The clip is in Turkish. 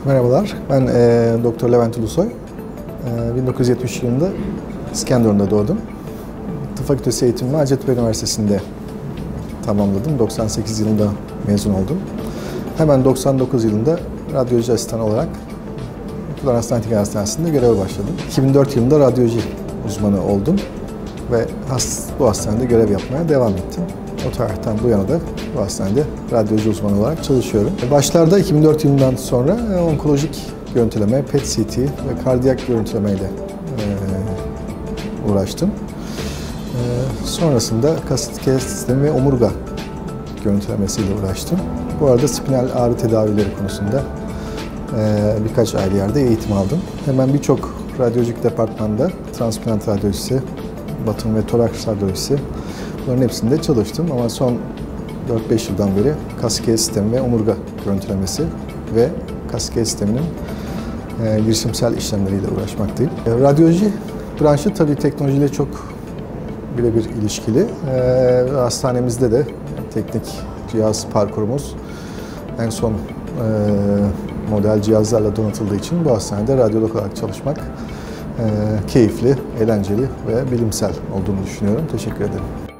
Merhabalar, ben Doktor Levent Ulusoy. 1970 yılında İskenderun'da doğdum. Tıp Fakültesi eğitimimi Hacettepe Üniversitesi'nde tamamladım. 98 yılında mezun oldum. Hemen 99 yılında radyoloji asistanı olarak Florence Nightingale Hastanesi'nde göreve başladım. 2004 yılında radyoloji uzmanı oldum ve bu hastanede görev yapmaya devam ettim. O tarihten bu yana da bu hastanede radyoloji uzmanı olarak çalışıyorum. Başlarda 2004 yılından sonra onkolojik görüntüleme, PET-CT ve kardiyak görüntülemeyle uğraştım. Sonrasında kasıt iskelet sistemi ve omurga görüntülemesiyle uğraştım. Bu arada spinal ağrı tedavileri konusunda birkaç ayrı yerde eğitim aldım. Hemen birçok radyolojik departmanda transplant radyolojisi, batın ve toraks radyolojisi, bunların hepsinde çalıştım ama son 4-5 yıldan beri kas iskelet sistemi ve omurga görüntülemesi ve kas iskelet sisteminin girişimsel işlemleriyle uğraşmaktayım. Radyoloji branşı tabii teknolojiyle çok birebir ilişkili. Hastanemizde de teknik cihaz parkurumuz en son model cihazlarla donatıldığı için bu hastanede radyolog olarak çalışmak keyifli, eğlenceli ve bilimsel olduğunu düşünüyorum. Teşekkür ederim.